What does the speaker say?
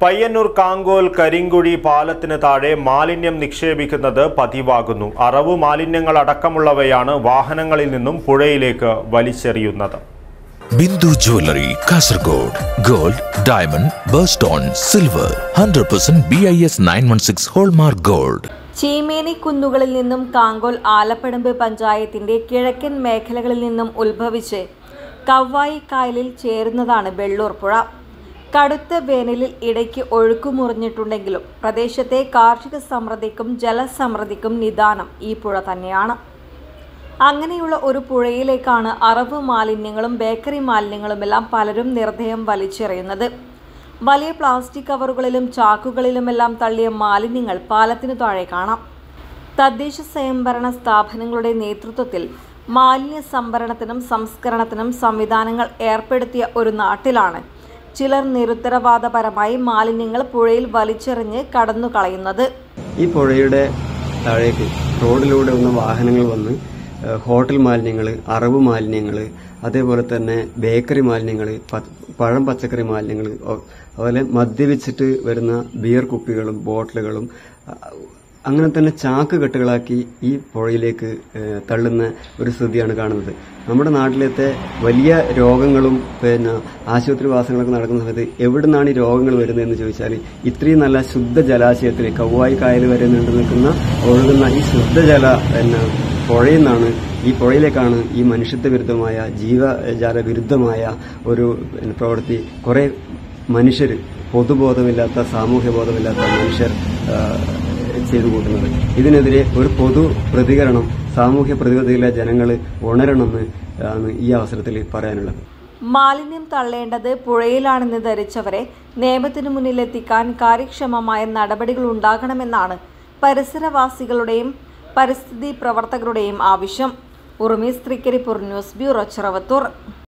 പയ്യന്നൂർ കാങ്കോൽ കരിങ്കുഴി പാലത്തിന് താഴെ മാലിന്യം നിക്ഷേപിക്കുന്നത് പതിവാകുന്നു. അറവു മാലിന്യങ്ങൾ അടക്കമുള്ളവയാണ് വാഹനങ്ങളിൽ നിന്നും പുഴയിലേക്ക് വലിച്ചെറിയുന്നത്. Bindu jewellery Kasaragod. Gold, diamond, birthstone, silver 100% BIS 916 hallmark gold. Cheemeni കുന്നുകളിൽ നിന്നും കാങ്കോൽ ആലപ്പടമ്പ് പഞ്ചായത്തിന്റെ കിഴക്കൻ മേഖലകളിൽ നിന്നും ഉത്ഭവിച്ച് കവ്വായി കായലിൽ ചേരുന്നതാണ് വെള്ളൂർ പുഴ. കടുത്ത വേനലിൽ ഇടയ്ക്ക് ഒഴുക്കുമുറിഞ്ഞിട്ടുണ്ടെങ്കിലും പ്രദേശത്തെ കാർഷിക സമൃദ്ധിക്കും ജലസമൃദ്ധിക്കും നിദാനം ഈ പുഴ തന്നെയാണ്. അങ്ങനെയുള്ള ഒരു പുഴയിലേക്കാണ് അറവ് മാലിന്യങ്ങളും ബേക്കറി മാലിന്യങ്ങളുമെല്ലാം പലരും നിർദ്ദയം വലിച്ചെറിയുന്നത്. വലിയ പ്ലാസ്റ്റിക് കവറുകളിലും ചാക്കുകളിലുമെല്ലാം തള്ളിയ മാലിന്യങ്ങൾ പാലത്തിനു താഴെ കാണാം. തദ്ദേശ സ്വയംഭരണ സ്ഥാപനങ്ങളുടെ നേതൃത്വത്തിൽ മാലിന്യ സംഭരണത്തിനും സംസ്കരണത്തിനും സംവിധാനങ്ങൾ ഏർപ്പെടുത്തിയ ഒരു നാട്ടിലാണ് ചിലർ നിരുത്തരവാദപരമായി മാലിന്യങ്ങൾ പുഴയിൽ വലിച്ചെറിഞ്ഞ് കടന്നു കളയുന്നത്. ഈ പുഴയുടെ താഴേക്ക് റോഡിലൂടെ വന്ന വാഹനങ്ങൾ വന്ന് ഹോട്ടൽ മാലിന്യങ്ങൾ, അറവ് മാലിന്യങ്ങൾ, അതേപോലെ തന്നെ ബേക്കറി മാലിന്യങ്ങൾ, പഴം പച്ചക്കറി മാലിന്യങ്ങൾ, അതുപോലെ മദ്യപിച്ചിട്ട് വരുന്ന ബിയർ കുപ്പികളും ബോട്ടിലുകളും അങ്ങനെ തന്നെ ചാക്ക് കെട്ടുകളാക്കി ഈ പുഴയിലേക്ക് തള്ളുന്ന ഒരു സ്ഥിതിയാണ് കാണുന്നത്. നമ്മുടെ നാട്ടിലത്തെ വലിയ രോഗങ്ങളും ആശുപത്രിവാസങ്ങളൊക്കെ നടക്കുന്ന സമയത്ത് എവിടെ നിന്നാണ് ഈ രോഗങ്ങൾ വരുന്നതെന്ന് ചോദിച്ചാൽ ഇത്രയും നല്ല ശുദ്ധ ജലാശയത്തിൽ കവ്വായി കായൽ വരെ നീണ്ടു നിൽക്കുന്ന ഒഴുകുന്ന ഈ ശുദ്ധജല പുഴയിൽ നിന്നാണ്, ഈ പുഴയിലേക്കാണ് ഈ മനുഷ്യത്വ വിരുദ്ധമായ ജീവജാല വിരുദ്ധമായ ഒരു പ്രവൃത്തി കുറെ മനുഷ്യർ, പൊതുബോധമില്ലാത്ത സാമൂഹ്യ ബോധമില്ലാത്ത മനുഷ്യർ ചെയ്തു കൂട്ടുന്നത്. ഇതിനെതിരെ ഒരു പൊതു പ്രതികരണം സാമൂഹ്യ പ്രതിബദ്ധതയിലെ ജനങ്ങൾ ഉണരണമെന്ന് ആണ് ഈ അവസരത്തിൽ പറയാനുള്ളത്. മാലിന്യം തള്ളേണ്ടത് പുഴയിലാണെന്ന് ധരിച്ചവരെ നിയമത്തിനു മുന്നിലെത്തിക്കാൻ കാര്യക്ഷമമായ നടപടികൾ ഉണ്ടാകണമെന്നാണ് പരിസരവാസികളുടെയും പരിസ്ഥിതി പ്രവർത്തകരുടെയും ആവശ്യം. Urumees Trikaripur news bureau, Cheruvathur.